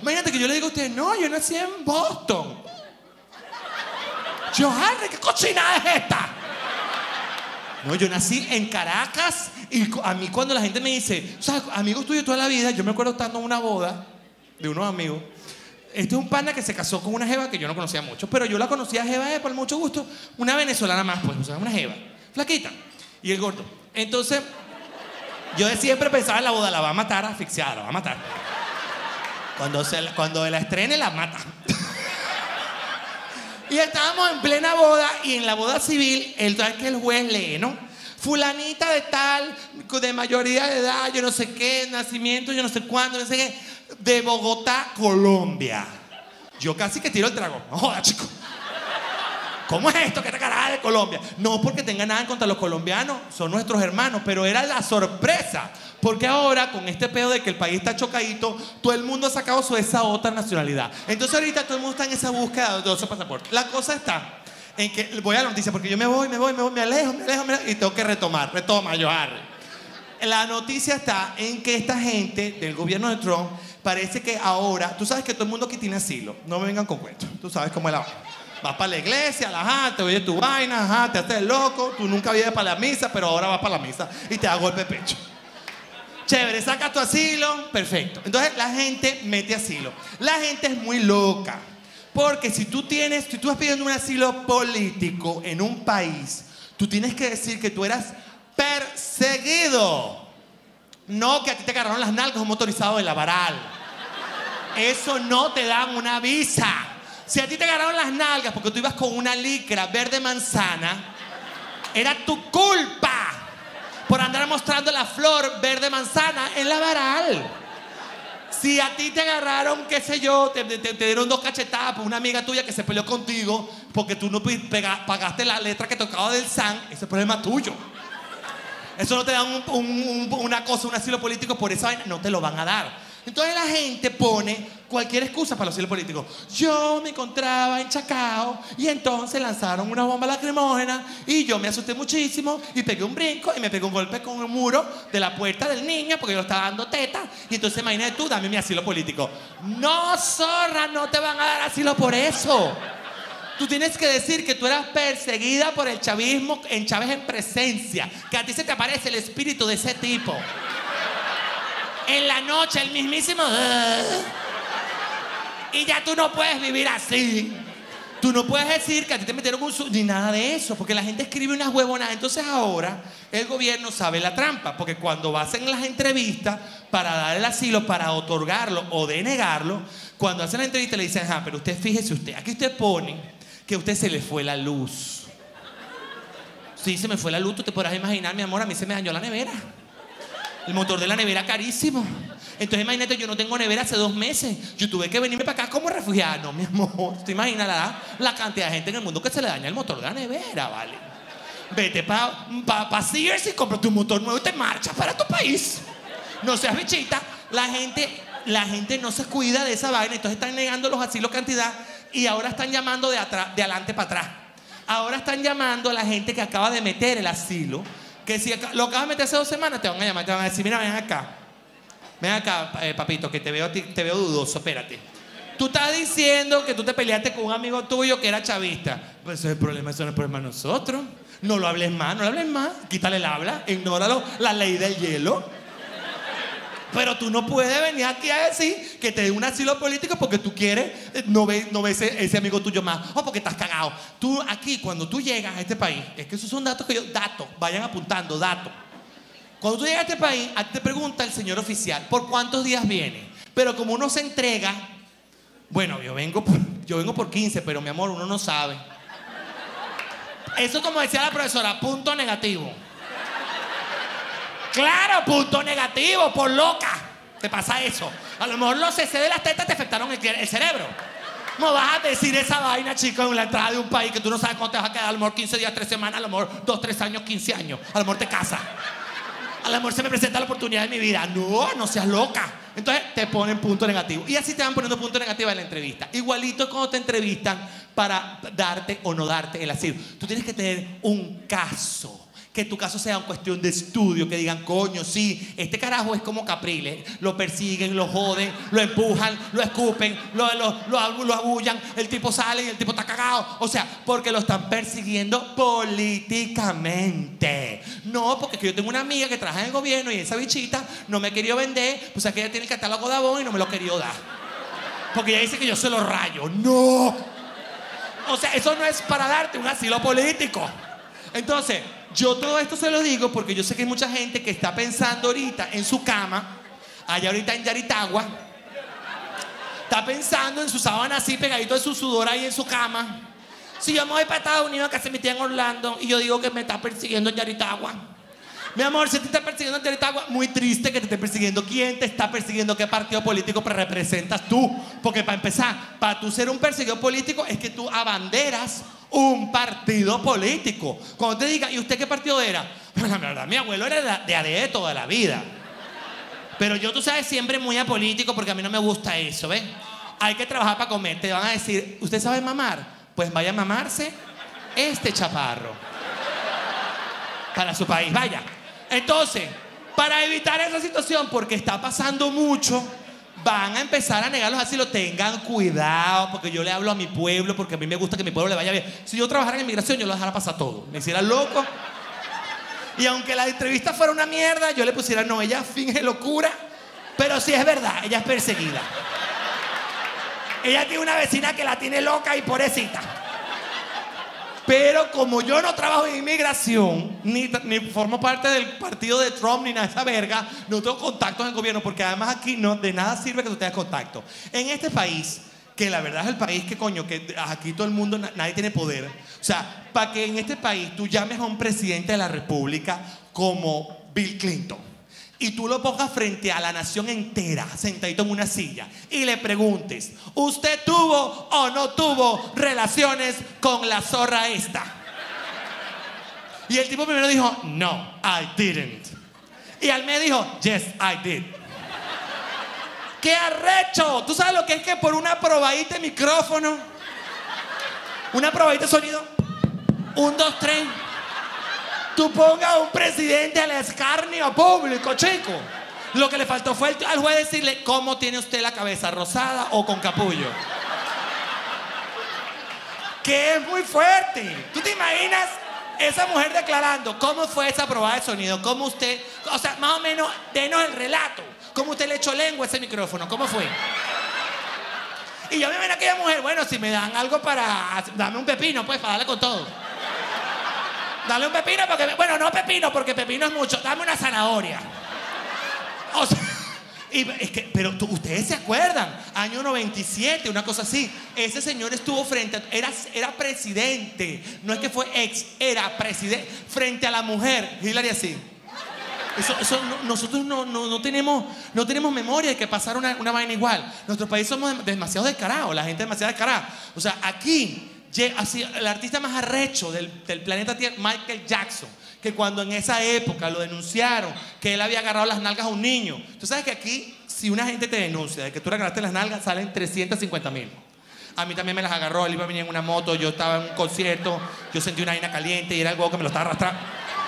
Imagínate que yo le digo a ustedes, no, yo nací en Boston. Yo, Harry, ¿qué cochinada es esta? No, yo nací en Caracas y a mí cuando la gente me dice, o sea, amigos tuyos toda la vida, yo me acuerdo estando en una boda de unos amigos. Este es un pana que se casó con una jeva que yo no conocía mucho, pero yo la conocía jeva por mucho gusto, una venezolana más, pues, o sea, una jeva, flaquita, y el gordo. Entonces, yo siempre pensaba en la boda, la va a matar asfixiada, la va a matar. Cuando la estrene, la mata. Y estábamos en plena boda, y en la boda civil, el juez lee, ¿no? Fulanita de tal, de mayoría de edad, yo no sé qué, nacimiento, yo no sé cuándo, no sé qué, de Bogotá, Colombia. Yo casi que tiro el trago. No joda, chico. ¿Cómo es esto que te caraja de Colombia? No porque tenga nada en contra de los colombianos, son nuestros hermanos, pero era la sorpresa. Porque ahora, con este pedo de que el país está chocadito, todo el mundo ha sacado esa otra nacionalidad. Entonces ahorita todo el mundo está en esa búsqueda de otro pasaporte. La cosa está en que, voy a la noticia porque yo me alejo, y tengo que retomar. Retoma, Harry. La noticia está en que esta gente del gobierno de Trump parece que ahora, tú sabes que todo el mundo aquí tiene asilo, no me vengan con cuentos, tú sabes cómo es la vaina. Vas para la iglesia, te oyes tu vaina, te haces el loco, tú nunca vienes para la misa, pero ahora vas para la misa y te da golpe de pecho. Chévere, sacas tu asilo, perfecto. Entonces la gente mete asilo. La gente es muy loca, porque si tú vas pidiendo un asilo político en un país, tú tienes que decir que tú eras perseguido. No que a ti te agarraron las nalgas un motorizado de la Varal. Eso no te dan una visa. Si a ti te agarraron las nalgas porque tú ibas con una licra verde manzana, era tu culpa por andar mostrando la flor verde manzana en la Varal. Si a ti te agarraron, qué sé yo, te dieron 2 cachetadas por una amiga tuya que se peleó contigo porque tú no pagaste la letra que tocaba del SAN, ese es el problema tuyo. Eso no te dan un asilo político por esa vaina, no te lo van a dar. Entonces la gente pone cualquier excusa para los asilos políticos. Yo me encontraba en Chacao y entonces lanzaron una bomba lacrimógena y yo me asusté muchísimo y pegué un brinco y me pegué un golpe con el muro de la puerta del niño porque yo estaba dando teta y entonces imagínate tú, dame mi asilo político. No, zorra, no te van a dar asilo por eso. Tú tienes que decir que tú eras perseguida por el chavismo en Chávez en presencia, que a ti se te aparece el espíritu de ese tipo. En la noche, el mismísimo... Y ya tú no puedes vivir así. Tú no puedes decir que a ti te metieron ni nada de eso, porque la gente escribe unas huevonas. Entonces ahora el gobierno sabe la trampa, porque cuando hacen las entrevistas para dar el asilo, para otorgarlo o denegarlo, cuando hacen la entrevista le dicen, pero usted fíjese usted, aquí usted pone que a usted se le fue la luz. Sí, se me fue la luz, tú te podrás imaginar, mi amor, a mí se me dañó la nevera. El motor de la nevera carísimo. Entonces imagínate, yo no tengo nevera hace 2 meses. Yo tuve que venirme para acá como refugiada. No, mi amor, ¿te imaginas la cantidad de gente en el mundo que se le daña el motor de la nevera, vale? Vete para Sears y cómprate un motor nuevo y te marchas para tu país. No seas bichita. La gente no se cuida de esa vaina. Entonces están negando los asilos cantidad y ahora están llamando de adelante para atrás. Ahora están llamando a la gente que acaba de meter el asilo. Que si lo acabas de meter hace 2 semanas, te van a llamar, te van a decir, mira, ven acá, papito, que te veo dudoso, espérate. Tú estás diciendo que tú te peleaste con un amigo tuyo que era chavista. Pues ese es el problema, eso no es el problema de nosotros. No lo hables más, quítale el habla, ignóralo, la ley del hielo. Pero tú no puedes venir aquí a decir que te dé un asilo político porque tú quieres, no ves ese amigo tuyo más, o porque estás cagado. Tú aquí, cuando tú llegas a este país, es que esos son datos vayan apuntando, datos. Cuando tú llegas a este país, a ti te pregunta el señor oficial, ¿por cuántos días viene? Pero como uno se entrega, bueno, yo vengo por 15, pero mi amor, uno no sabe. Eso, como decía la profesora, punto negativo. Claro, punto negativo, por loca. Te pasa eso. A lo mejor los CC de las tetas te afectaron el cerebro. No vas a decir esa vaina, chico, en la entrada de un país que tú no sabes cuánto te vas a quedar. A lo mejor 15 días, 3 semanas, a lo mejor 2, 3 años, 15 años. A lo mejor te casas. A lo mejor se me presenta la oportunidad de mi vida. No seas loca. Entonces te ponen punto negativo. Y así te van poniendo punto negativo en la entrevista. Igualito cuando te entrevistan para darte o no darte el asilo. Tú tienes que tener un caso que tu caso sea una cuestión de estudio, que digan, coño, sí, este carajo es como Capriles, lo persiguen, lo joden, lo empujan, lo escupen, lo abullan, el tipo sale y el tipo está cagado, o sea, porque lo están persiguiendo políticamente. No, porque yo tengo una amiga que trabaja en el gobierno y esa bichita no me quería vender, pues es que ella tiene el catálogo de Avon y no me lo quería dar. Porque ella dice que yo se lo rayo. ¡No! O sea, eso no es para darte un asilo político. Entonces, yo todo esto se lo digo porque yo sé que hay mucha gente que está pensando ahorita en su cama, allá ahorita en Yaritagua, está pensando en su sábana así pegadito de su sudor ahí en su cama. Si yo me voy para Estados Unidos, que se metía en Orlando, y yo digo que me está persiguiendo en Yaritagua. Mi amor, si te está persiguiendo en Yaritagua, muy triste que te esté persiguiendo. ¿Quién te está persiguiendo? ¿Qué partido político representas tú? Porque para empezar, para tú ser un perseguido político es que tú abanderas un partido político. Cuando te diga, ¿y usted qué partido era? Bueno, la verdad, mi abuelo era de ADE toda la vida. Pero yo, tú sabes, siempre muy apolítico porque a mí no me gusta eso, ¿ves? Hay que trabajar para comer. Te van a decir, ¿usted sabe mamar? Pues vaya a mamarse este chaparro para su país, vaya. Entonces, para evitar esa situación, porque está pasando mucho, van a empezar a negar los asilos. Tengan cuidado, porque yo le hablo a mi pueblo, porque a mí me gusta que mi pueblo le vaya bien. Si yo trabajara en inmigración, yo lo dejara pasar todo. Me hiciera loco. Y aunque la entrevista fuera una mierda, yo le pusiera, no, ella finge locura, pero sí es verdad, ella es perseguida. Ella tiene una vecina que la tiene loca y pobrecita. Pero como yo no trabajo en inmigración, ni formo parte del partido de Trump, ni nada de esa verga, no tengo contactos en el gobierno, porque además aquí no, de nada sirve que tú tengas contacto. En este país, que la verdad es el país que coño, que aquí todo el mundo, nadie tiene poder. O sea, para que en este país tú llames a un presidente de la república como Bill Clinton y tú lo pongas frente a la nación entera, sentadito en una silla, y le preguntes, ¿usted tuvo o no tuvo relaciones con la zorra esta? Y el tipo primero dijo, no, I didn't. Y al medio dijo, yes, I did. ¡Qué arrecho! ¿Tú sabes lo que es que por una probadita de micrófono, una probadita de sonido, 1, 2, 3, tú pongas a un presidente al escarnio público, chico? Lo que le faltó fue al juez decirle, ¿cómo tiene usted la cabeza, rosada o con capullo? Que es muy fuerte. ¿Tú te imaginas esa mujer declarando cómo fue esa probada de sonido? ¿Cómo usted, o sea, más o menos, denos el relato? ¿Cómo usted le echó lengua a ese micrófono? ¿Cómo fue? Y yo me imagino a aquella mujer, bueno, si me dan algo para... Dame un pepino, pues, para darle con todo. Dale un pepino porque... Bueno, no pepino, porque pepino es mucho. Dame una zanahoria. O sea, y es que, pero ustedes se acuerdan, año 97, una cosa así. Ese señor estuvo frente a... Era presidente. No es que fue ex, era presidente. Frente a la mujer. Hillary así. Eso nosotros no tenemos memoria de que pasara una vaina igual. Nuestro país somos demasiado descarados, la gente es demasiado descarada. O sea, aquí, así, el artista más arrecho del planeta Tierra, Michael Jackson, que cuando en esa época lo denunciaron, que él había agarrado las nalgas a un niño. Tú sabes que aquí, si una gente te denuncia de que tú le agarraste las nalgas, salen 350,000. A mí también me las agarró, él iba a venir en una moto, yo estaba en un concierto, yo sentí una vaina caliente y era el huevo que me lo estaba arrastrando.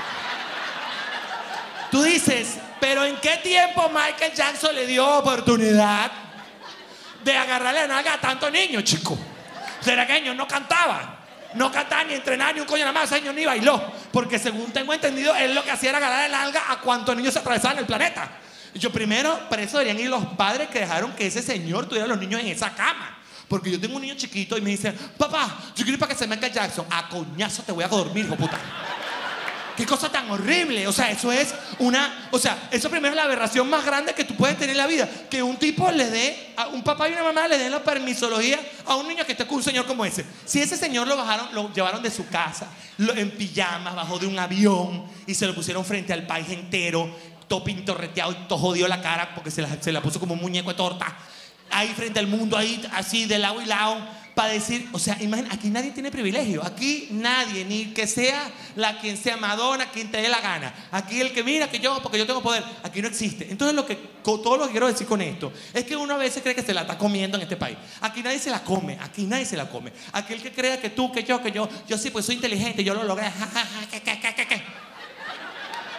Tú dices, ¿pero en qué tiempo Michael Jackson le dio oportunidad de agarrarle la nalga a tantos niños, chico? ¿Será que ellos no cantaba? No cantaba ni entrenaba ni un coño nada más, ese señor ni bailó. Porque según tengo entendido, él lo que hacía era agarrarle la nalga a cuantos niños se atravesaban en el planeta. Y yo primero, para eso deberían ir los padres que dejaron que ese señor tuviera a los niños en esa cama. Porque yo tengo un niño chiquito y me dice, papá, yo quiero ir para que se Michael Jackson. A coñazo te voy a dormir, hijo puta. ¡Qué cosa tan horrible! O sea, eso es una... O sea, eso primero es la aberración más grande que tú puedes tener en la vida. Que un tipo le dé... A un papá y una mamá le den la permisología a un niño que esté con un señor como ese. Si ese señor lo llevaron de su casa, en pijamas, bajó de un avión y se lo pusieron frente al país entero, todo pintorreteado y todo jodido la cara porque se la puso como un muñeco de torta. Ahí frente al mundo, ahí así de lado y lado. Para decir, o sea, imagínate, aquí nadie tiene privilegio. Aquí nadie, ni que sea quien sea Madonna, quien te dé la gana. Aquí el que mira que yo, porque yo tengo poder, aquí no existe. Entonces todo lo que quiero decir con esto es que uno a veces cree que se la está comiendo en este país. Aquí nadie se la come, aquí nadie se la come. Aquel que crea que tú, que yo sí, pues soy inteligente, yo lo logré.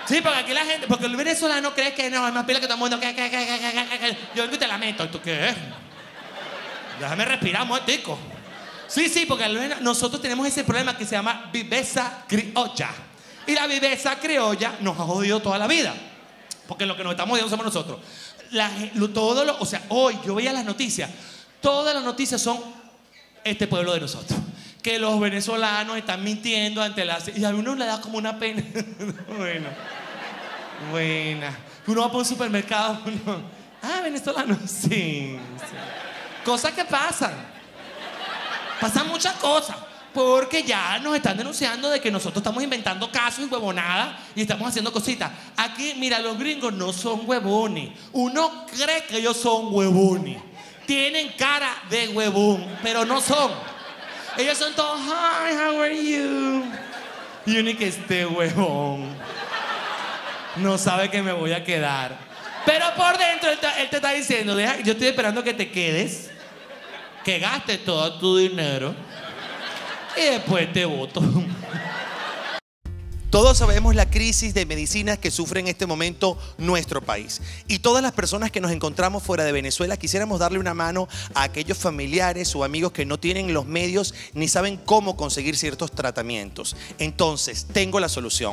Sí, porque aquí la gente, porque el venezolano cree que no, es más pila que todo el mundo. Yo vengo y te la meto. ¿Y tú qué? Déjame respirar un momentico. Sí, porque nosotros tenemos ese problema que se llama viveza criolla. Y la viveza criolla nos ha jodido toda la vida. Porque lo que nos estamos jodiendo somos nosotros. O sea, hoy yo veía las noticias. Todas las noticias son este pueblo de nosotros. Que los venezolanos están mintiendo ante la... Y a uno le da como una pena. Buena. Uno va por un supermercado. Venezolano. Sí. Cosas que pasan. Pasan muchas cosas. Porque ya nos están denunciando de que nosotros estamos inventando casos y huevonadas y estamos haciendo cositas. Aquí, mira, los gringos no son huevones. Uno cree que ellos son huevones. Tienen cara de huevón, pero no son. Ellos son todos, hi, how are you? Y uno que este huevón no sabe que me voy a quedar. Pero por dentro él te está diciendo, yo estoy esperando que te quedes, que gastes todo tu dinero y después te voto. Todos sabemos la crisis de medicinas que sufre en este momento nuestro país. Y todas las personas que nos encontramos fuera de Venezuela quisiéramos darle una mano a aquellos familiares o amigos que no tienen los medios ni saben cómo conseguir ciertos tratamientos. Entonces, tengo la solución.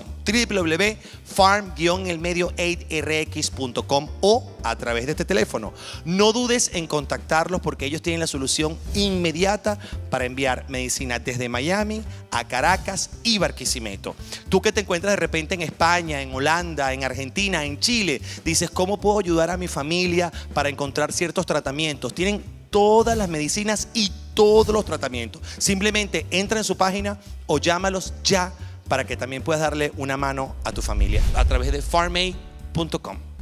www.farm-elmedio8rx.com o a través de este teléfono. No dudes en contactarlos porque ellos tienen la solución inmediata para enviar medicina desde Miami a Caracas y Barquisimeto. Tú que te encuentras de repente en España, en Holanda, en Argentina, en Chile, dices, ¿cómo puedo ayudar a mi familia para encontrar ciertos tratamientos? Tienen todas las medicinas y todos los tratamientos. Simplemente entra en su página o llámalos ya para que también puedas darle una mano a tu familia a través de farmaid.com.